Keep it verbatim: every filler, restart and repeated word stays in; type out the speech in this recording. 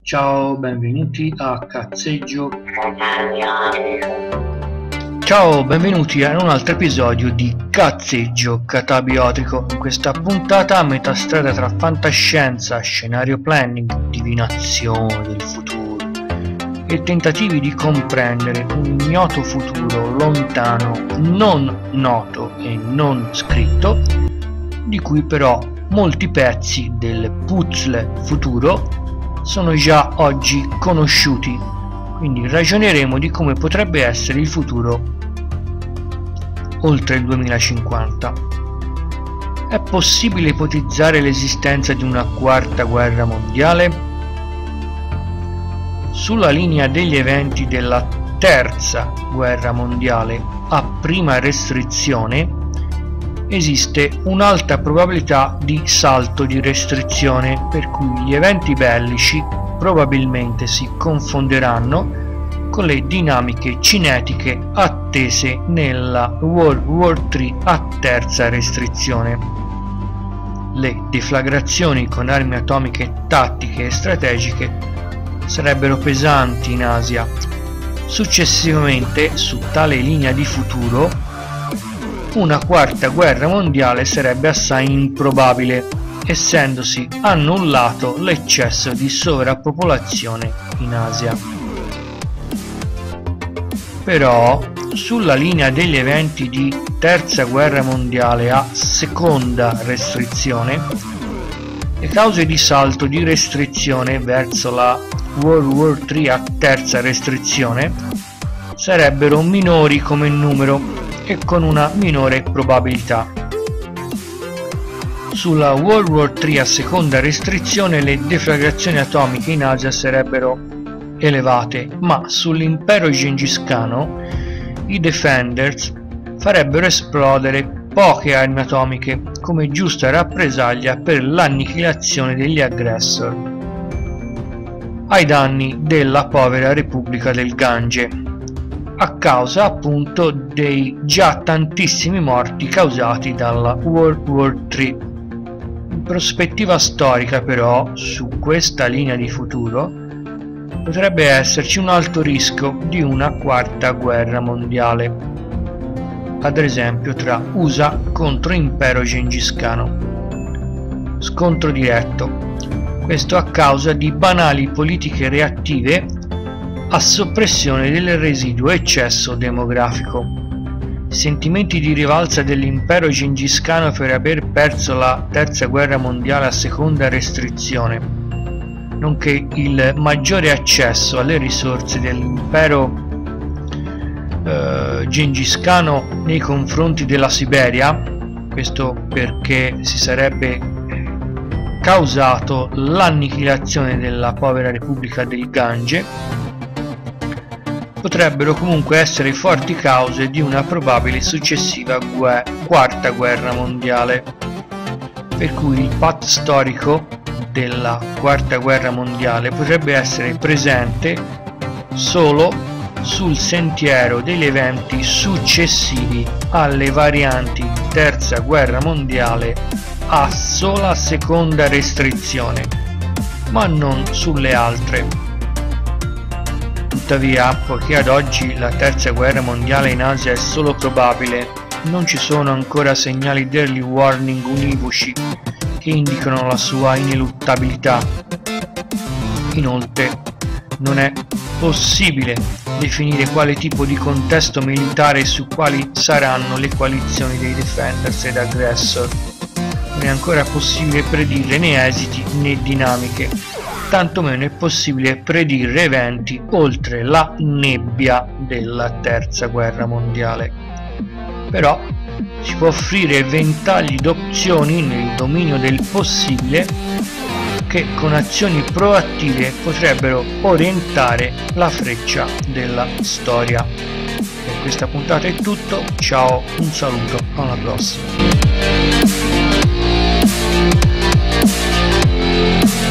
Ciao, benvenuti a Cazzeggio. Ciao, benvenuti a un altro episodio di Cazzeggio Catabiotico. In questa puntata a metà strada tra fantascienza, scenario planning, divinazione del futuro e tentativi di comprendere un ignoto futuro lontano, non noto e non scritto, di cui però molti pezzi del puzzle futuro sono già oggi conosciuti, quindi ragioneremo di come potrebbe essere il futuro oltre il duemilacinquanta. È possibile ipotizzare l'esistenza di una quarta guerra mondiale? Sulla linea degli eventi della terza guerra mondiale a prima restrizione esiste un'alta probabilità di salto di restrizione, per cui gli eventi bellici probabilmente si confonderanno con le dinamiche cinetiche attese nella World War tre a terza restrizione. Le deflagrazioni con armi atomiche tattiche e strategiche sarebbero pesanti in Asia. Successivamente, su tale linea di futuro, una quarta guerra mondiale sarebbe assai improbabile, essendosi annullato l'eccesso di sovrappopolazione in Asia. Però, sulla linea degli eventi di terza guerra mondiale a seconda restrizione, le cause di salto di restrizione verso la World War tre a terza restrizione sarebbero minori come numero e con una minore probabilità. Sulla World War tre a seconda restrizione le deflagrazioni atomiche in Asia sarebbero elevate, ma sull'impero gengiscano i Defenders farebbero esplodere poche armi atomiche come giusta rappresaglia per l'annichilazione degli aggressor ai danni della povera Repubblica del Gange, a causa appunto dei già tantissimi morti causati dalla World War tre. In prospettiva storica però, su questa linea di futuro potrebbe esserci un alto rischio di una quarta guerra mondiale, ad esempio tra U S A contro impero gengiscano. Scontro diretto, questo a causa di banali politiche reattive a soppressione del residuo eccesso demografico. I sentimenti di rivalsa dell'impero gengiscano per aver perso la terza guerra mondiale a seconda restrizione, nonché il maggiore accesso alle risorse dell'impero eh, gengiscano nei confronti della Siberia, questo perché si sarebbe causato l'annichilazione della povera Repubblica del Gange, potrebbero comunque essere forti cause di una probabile successiva gue- quarta guerra mondiale, per cui il path storico della quarta guerra mondiale potrebbe essere presente solo sul sentiero degli eventi successivi alle varianti terza guerra mondiale a sola seconda restrizione, ma non sulle altre. Tuttavia, poiché ad oggi la terza guerra mondiale in Asia è solo probabile, non ci sono ancora segnali di early warning univoci che indicano la sua ineluttabilità. Inoltre, non è possibile definire quale tipo di contesto militare e su quali saranno le coalizioni dei Defenders ed Aggressor. Non è ancora possibile predire né esiti né dinamiche, tantomeno è possibile predire eventi oltre la nebbia della terza guerra mondiale. Però si può offrire ventagli d'opzioni nel dominio del possibile che con azioni proattive potrebbero orientare la freccia della storia. Per questa puntata è tutto, ciao, un saluto, alla prossima.